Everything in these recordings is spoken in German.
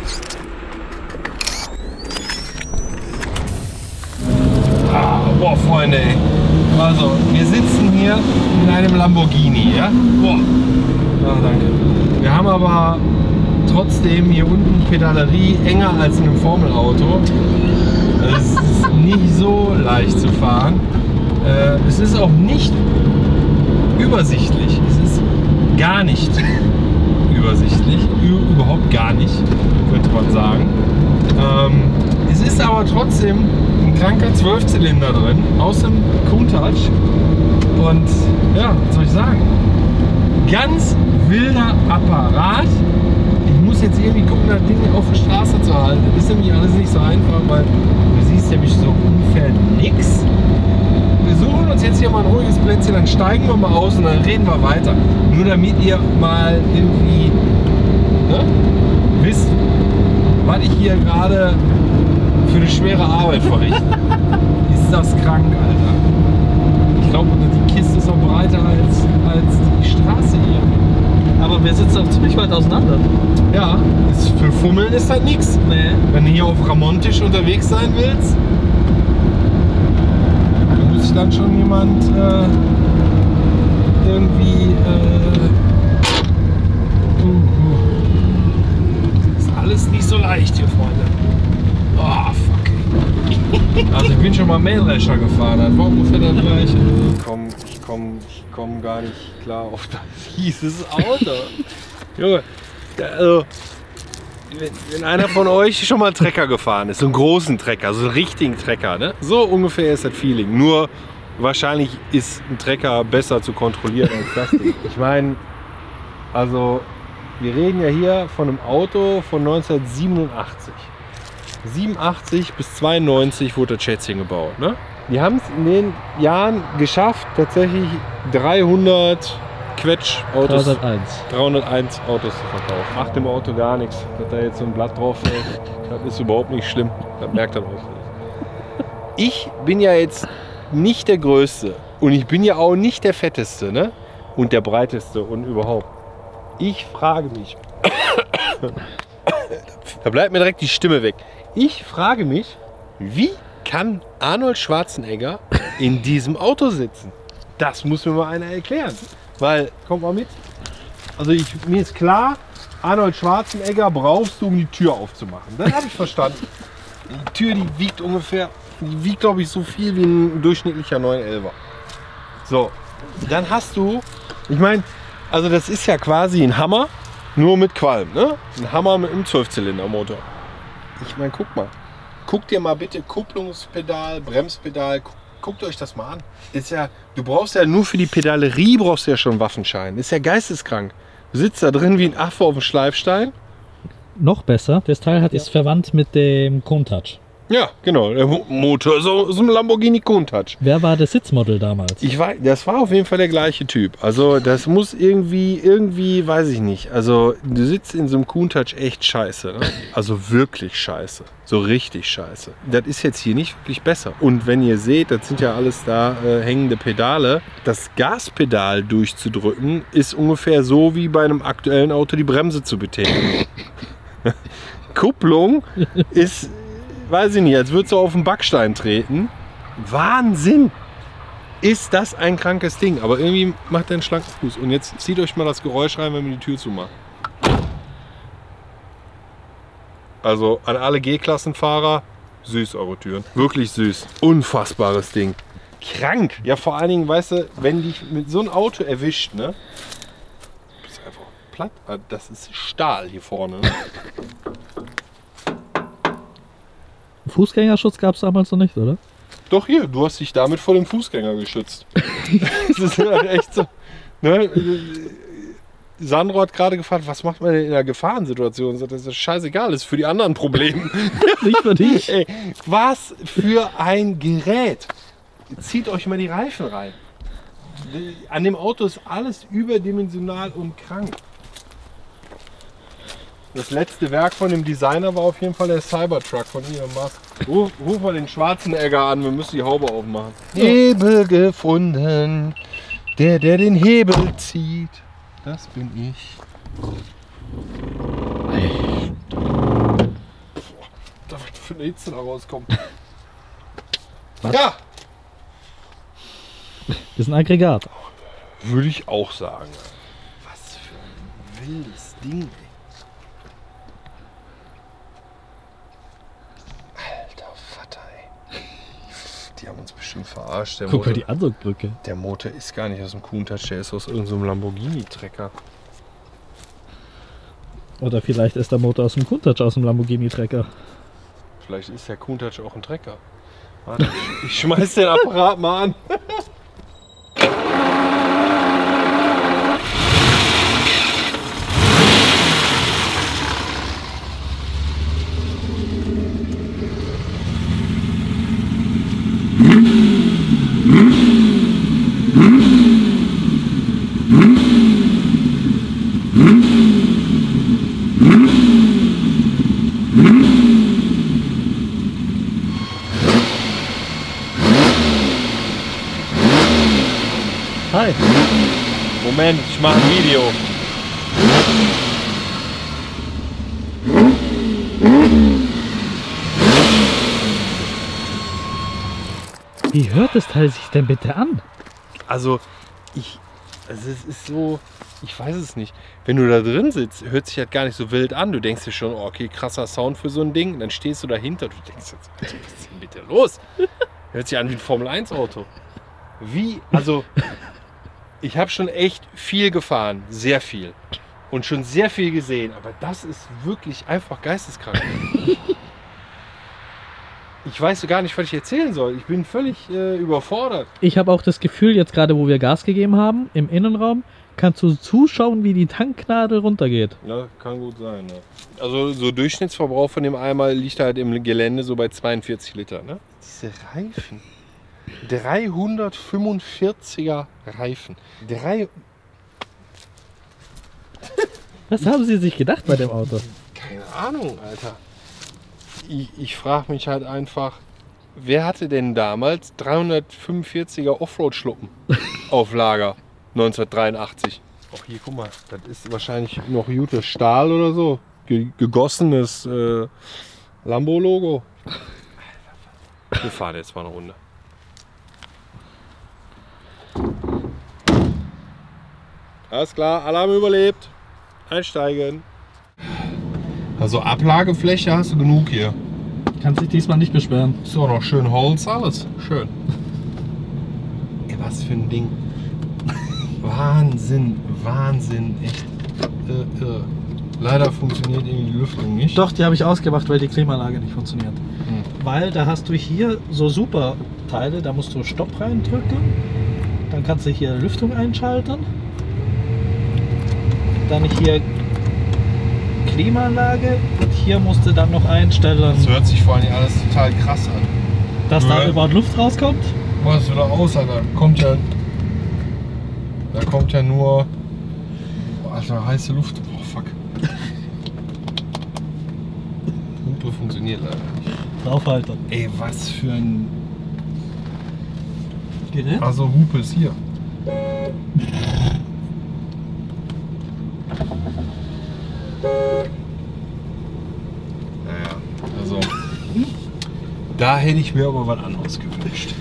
Boah, Freunde, ey. Also, wir sitzen hier in einem Lamborghini, ja? Boah. Ah, danke. Wir haben aber trotzdem hier unten Pedalerie enger als in einem Formelauto. Es ist nicht so leicht zu fahren. Es ist auch nicht übersichtlich. Es ist gar nicht übersichtlich. Überhaupt gar nicht, könnte man sagen. Es ist aber trotzdem ein kranker 12-Zylinder drin, aus dem Countach. Und ja, was soll ich sagen? Ganz wilder Apparat. Ich muss jetzt irgendwie gucken, das Ding auf der Straße zu halten. Das ist nämlich alles nicht so einfach, weil du siehst nämlich so ungefähr nichts. Wir suchen uns jetzt hier mal ein ruhiges Plätzchen, dann steigen wir mal aus und dann reden wir weiter. Nur damit ihr mal irgendwie wisst, was ich hier gerade für eine schwere Arbeit verrichte. Ist das krank, Alter. Ich glaube, die Kiste ist auch breiter als die Straße hier. Aber wir sitzen auch ziemlich weit auseinander. Ja, für Fummeln ist halt nichts. Nee. Wenn du hier auf Ramontisch unterwegs sein willst, muss sich dann schon jemand irgendwie ist alles nicht so leicht hier, Freunde. Oh, fuck. Also ich bin schon mal Mähdrescher gefahren, das war ungefähr das gleiche. Ich komm gar nicht klar auf das dieses Auto. Junge, also wenn einer von euch schon mal Trecker gefahren ist, so einen großen Trecker, so einen richtigen Trecker, ne? So ungefähr ist das Feeling. Nur wahrscheinlich ist ein Trecker besser zu kontrollieren als das Ding. Ich meine, also wir reden ja hier von einem Auto von 1987. 87 bis 92 wurde das Schätzchen gebaut. Ne? Die haben es in den Jahren geschafft, tatsächlich 300 Quetsch-Autos, 301 Autos zu verkaufen. Macht dem Auto gar nichts, dass da jetzt so ein Blatt drauf fällt. Das ist überhaupt nicht schlimm. Das merkt das auch nicht. Ich bin ja jetzt nicht der Größte und ich bin ja auch nicht der Fetteste, ne? Und der Breiteste und überhaupt. Ich frage mich, da bleibt mir direkt die Stimme weg. Ich frage mich, wie kann Arnold Schwarzenegger in diesem Auto sitzen? Das muss mir mal einer erklären. Weil, kommt mal mit. Also mir ist klar, Arnold Schwarzenegger brauchst du, um die Tür aufzumachen. Das habe ich verstanden. Die Tür, die wiegt glaube ich so viel wie ein durchschnittlicher 911er. So, dann hast du, ich meine, also das ist ja quasi ein Hammer, nur mit Qualm, ne? Ein Hammer mit einem 12-Zylinder-Motor. Ich meine, guck mal. Guckt dir mal bitte Kupplungspedal, Bremspedal, guckt euch das mal an. Ist ja, du brauchst ja nur für die Pedalerie brauchst du ja schon einen Waffenschein. Ist ja geisteskrank. Du sitzt da drin wie ein Affe auf dem Schleifstein. Noch besser, das Teil ist verwandt mit dem Countach. Ja, genau. Der Motor, so ein Lamborghini Countach. Wer war das Sitzmodell damals? Ich weiß, das war auf jeden Fall der gleiche Typ. Also das muss irgendwie, weiß ich nicht. Also du sitzt in so einem Countach echt scheiße. Ne? Also wirklich scheiße. So richtig scheiße. Das ist jetzt hier nicht wirklich besser. Und wenn ihr seht, das sind ja alles da hängende Pedale. Das Gaspedal durchzudrücken ist ungefähr so wie bei einem aktuellen Auto die Bremse zu betätigen. Kupplung ist, weiß ich nicht, als würdest du auf den Backstein treten. Wahnsinn! Ist das ein krankes Ding. Aber irgendwie macht er einen schlanken Fuß. Und jetzt zieht euch mal das Geräusch rein, wenn wir die Tür zumachen. Also an alle G-Klassenfahrer, süß eure Türen. Wirklich süß. Unfassbares Ding. Krank. Ja, vor allen Dingen, weißt du, wenn dich mit so einem Auto erwischt, ne? Bist einfach platt. Das ist Stahl hier vorne. Ne? Fußgängerschutz gab es damals noch nicht, oder? Doch hier, du hast dich damit vor dem Fußgänger geschützt. Das ist halt echt so. Ne? Sandro hat gerade gefragt, was macht man denn in einer Gefahrensituation? Das ist scheißegal, das ist für die anderen Probleme. Nicht für dich. Ey, was für ein Gerät. Zieht euch mal die Reifen rein. An dem Auto ist alles überdimensional und krank. Das letzte Werk von dem Designer war auf jeden Fall der Cybertruck von Elon Musk. Ruf mal den Schwarzenegger an, wir müssen die Haube aufmachen. Ja. Hebel gefunden, der den Hebel zieht. Das bin ich. für eine Hitze da rauskommt. Was? Ja, Das ist ein Aggregat. würde ich auch sagen. Was für ein wildes Ding, ey. Alter Vater, ey. Die haben uns bestimmt verarscht. Guck mal die Anzugbrücke. Der Motor ist gar nicht aus dem Countach, der ist aus irgendeinem Lamborghini-Trecker. Oder vielleicht ist der Motor aus dem Countach aus dem Lamborghini-Trecker. Vielleicht ist der Countach auch ein Trecker. Warte, ich schmeiß den Apparat mal an. Hi. Moment, ich mache ein Video. Wie hört das Teil sich denn bitte an? Also es ist so, ich weiß es nicht. Wenn du da drin sitzt, hört sich halt gar nicht so wild an. Du denkst dir schon, oh, okay, krasser Sound für so ein Ding. Und dann stehst du dahinter, du denkst jetzt, was ist denn bitte los? Hört sich an wie ein Formel-1-Auto. Wie, also ich habe schon echt viel gefahren, sehr viel. Und schon sehr viel gesehen. Aber das ist wirklich einfach geisteskrank. Ich weiß so gar nicht, was ich erzählen soll. Ich bin völlig überfordert. Ich habe auch das Gefühl, jetzt gerade wo wir Gas gegeben haben, im Innenraum, kannst du zuschauen, wie die Tanknadel runtergeht. Ja, kann gut sein. Ne? Also so Durchschnittsverbrauch von dem Eimer liegt halt im Gelände so bei 42 Liter. Ne? Diese Reifen. 345er Reifen. Was haben sie sich gedacht bei dem Auto? Keine Ahnung, Alter. Ich frage mich halt einfach, wer hatte denn damals 345er Offroad-Schluppen auf Lager 1983? Auch hier, guck mal, das ist wahrscheinlich noch gutes Stahl oder so. Gegossenes Lambo-Logo. Wir fahren jetzt mal eine Runde. Alles klar, Alarm überlebt. Einsteigen. Also Ablagefläche hast du genug hier. Kannst dich diesmal nicht beschweren. Ist auch noch schön Holz, alles. Schön. Ey, was für ein Ding. Wahnsinn, Wahnsinn, echt. Leider funktioniert irgendwie die Lüftung nicht. Doch, die habe ich ausgemacht, weil die Klimaanlage nicht funktioniert. Weil da hast du hier so super Teile, da musst du Stopp reindrücken. Dann kannst du hier Lüftung einschalten. Dann hier Klimaanlage und hier musst du dann noch einstellen, Das hört sich vor allem alles total krass an. dass da überhaupt Luft rauskommt. Was wieder aus, Alter. Da kommt ja nur. Alter, heiße Luft. Oh fuck. Hupe funktioniert leider nicht. Draufhalten. Ey, was für ein. Gerät? Also Hupe ist hier. Naja, also. Da hätte ich mir aber was anderes gewünscht.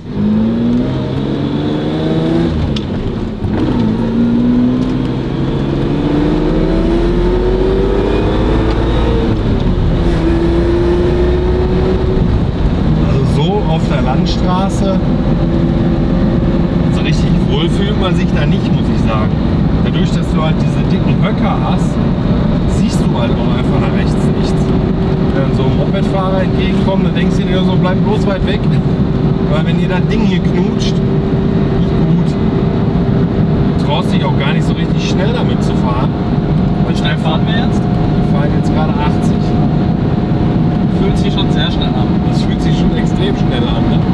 Also so auf der Landstraße, so richtig wohl fühlt man sich da nicht, muss ich sagen. Dadurch, dass du halt diese dicken Höcker hast, siehst du halt auch einfach nach rechts nichts. Wenn dann so ein Mopedfahrer entgegenkommt, dann denkst du dir so, bleib bloß weit weg. Weil wenn ihr das Ding hier knutscht, nicht gut. Du traust dich auch gar nicht so richtig schnell damit zu fahren. Wie schnell fahren wir jetzt? Wir fahren jetzt gerade 80. Fühlt sich schon sehr schnell an. Das fühlt sich schon extrem schnell an. Ne?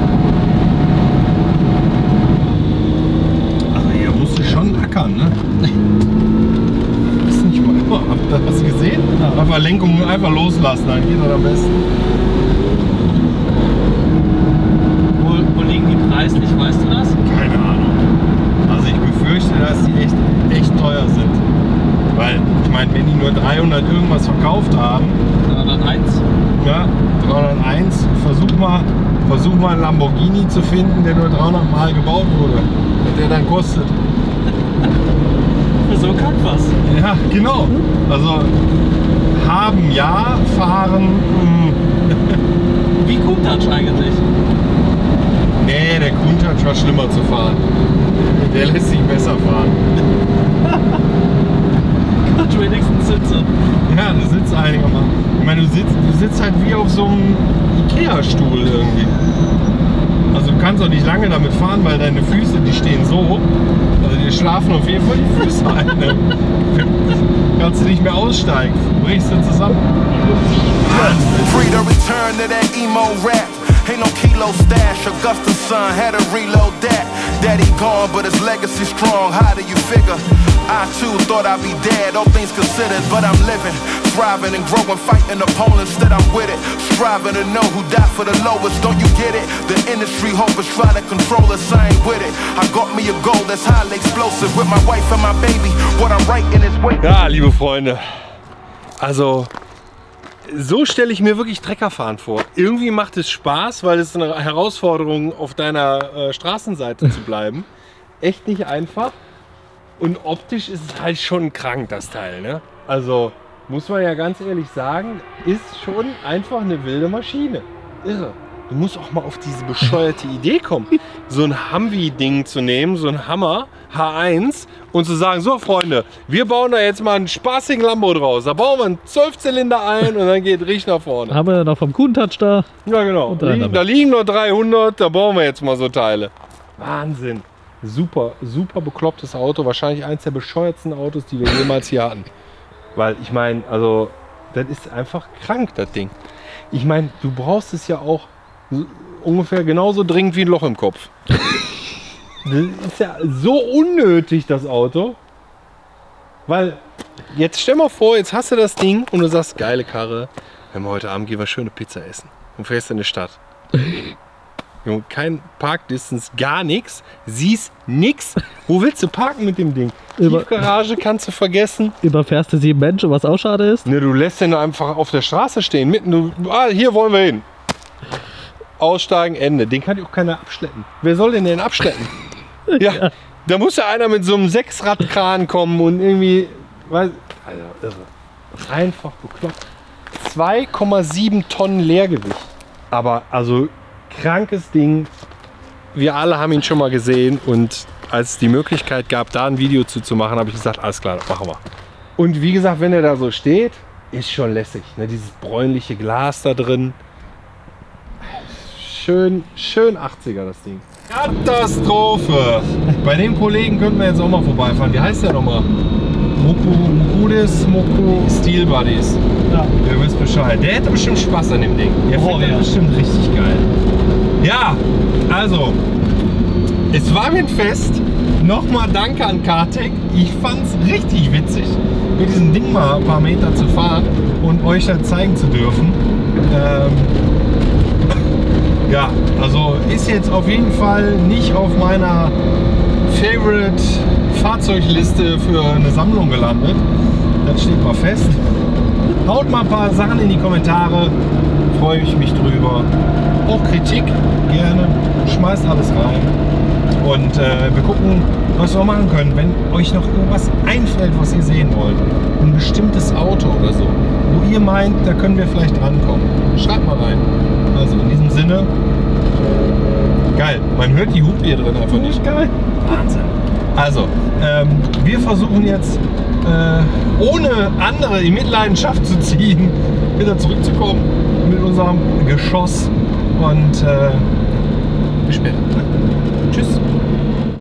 Also hier musst du schon ackern, ne? Das ist nicht mal immer. Hast du gesehen? Ja. Einfach Lenkung einfach loslassen, dann geht das am besten. Wo liegen die preislich, weißt du das? Keine Ahnung. Also ich befürchte, dass die echt teuer sind. Weil, ich meine, wenn die nur 300 irgendwas verkauft haben, 301. Ja, 301. Versuch mal einen Lamborghini zu finden, der nur 300 Mal gebaut wurde. Und der dann kostet. So kann was. Ja, genau. Also haben ja, fahren. Wie Countach eigentlich? Nee, der Countach war schlimmer zu fahren. Der lässt sich besser fahren. Hat wenigstens Sitze. Ja, du sitzt einigermaßen. Ich meine, du sitzt halt wie auf so einem Ikea-Stuhl irgendwie. Also du kannst auch nicht lange damit fahren, weil deine Füße, die stehen so. Also die schlafen auf jeden Fall die Füße ein. Ne? Kannst du nicht mehr aussteigen. Brichst du zusammen. Free to return to that emo rap. Ain't no kilo stash. Augusta's son had to reload that. Daddy gone, but his legacy strong. How do you figure? I too thought I'd be dead, all things considered, but I'm living, thriving and growing, fighting opponents that I'm with it. Striving to know who died for the lowest, don't you get it? The industry hope is trying to control us, I ain't with it. I got me a goal that's highly explosive with my wife and my baby. What I'm writing is waiting. Ja, liebe Freunde, also so stelle ich mir wirklich Treckerfahren vor. Irgendwie macht es Spaß, weil es eine Herausforderung auf deiner Straßenseite zu bleiben. Echt nicht einfach. Und optisch ist es halt schon krank, das Teil. Ne? Also muss man ja ganz ehrlich sagen, ist schon einfach eine wilde Maschine. Irre. Du musst auch mal auf diese bescheuerte Idee kommen, so ein Humvee-Ding zu nehmen, so ein Hammer H1 und zu sagen, so Freunde, wir bauen da jetzt mal einen spaßigen Lambo draus. Da bauen wir einen 12-Zylinder ein und dann geht richtig nach vorne. Haben wir noch vom Countach da? Ja genau, da liegen nur 300, da bauen wir jetzt mal so Teile. Wahnsinn. Super, super beklopptes Auto. Wahrscheinlich eins der bescheuertsten Autos, die wir jemals hier hatten. Weil ich meine, also das ist einfach krank, das Ding. Ich meine, du brauchst es ja auch ungefähr genauso dringend wie ein Loch im Kopf. Das ist ja so unnötig, das Auto. Weil, jetzt stell mal vor, jetzt hast du das Ding und du sagst, geile Karre, wenn wir heute Abend gehen wir schöne Pizza essen. Und fährst in die Stadt. Kein Parkdistance, gar nichts. Siehst nix. Wo willst du parken mit dem Ding? Tiefgarage kannst du vergessen. Überfährst du 7 Menschen, was auch schade ist? Ne, du lässt den einfach auf der Straße stehen. Mitten, hier wollen wir hin. Aussteigen, Ende. Den kann auch keiner abschleppen. Wer soll denn abschleppen? Ja, da muss ja einer mit so einem 6-Rad-Kran kommen und irgendwie, also irre. Einfach bekloppt. 2,7 Tonnen Leergewicht. Aber also krankes Ding. Wir alle haben ihn schon mal gesehen und als es die Möglichkeit gab, da ein Video zu machen, habe ich gesagt, alles klar, das machen wir. Und wie gesagt, wenn er da so steht, ist schon lässig. Ne? Dieses bräunliche Glas da drin. Schön 80er das Ding. Katastrophe! Bei dem Kollegen könnten wir jetzt auch mal vorbeifahren. Wie heißt der nochmal? Moku Steel Buddies. Ja. Ihr wisst Bescheid. Der hätte bestimmt Spaß an dem Ding. Der findet das bestimmt richtig geil. Ja, also, es war mir ein Fest. Nochmal danke an Kartec. Ich fand es richtig witzig, mit diesem Ding mal ein paar Meter zu fahren und euch dann zeigen zu dürfen. Ja, also ist jetzt auf jeden Fall nicht auf meiner Favorite Fahrzeugliste für eine Sammlung gelandet. Das steht mal fest. Haut mal ein paar Sachen in die Kommentare, freue ich mich drüber. Auch Kritik gerne, schmeißt alles rein. Und wir gucken, was wir machen können. Wenn euch noch irgendwas einfällt, was ihr sehen wollt, ein bestimmtes Auto oder so, wo ihr meint, da können wir vielleicht rankommen, schreibt mal rein. Also in diesem Sinne, geil. Man hört die Hupe hier drin einfach nicht. Geil. Wahnsinn. Also, wir versuchen jetzt, ohne andere in Mitleidenschaft zu ziehen, wieder zurückzukommen mit unserem Geschoss. Und bis später. Tschüss.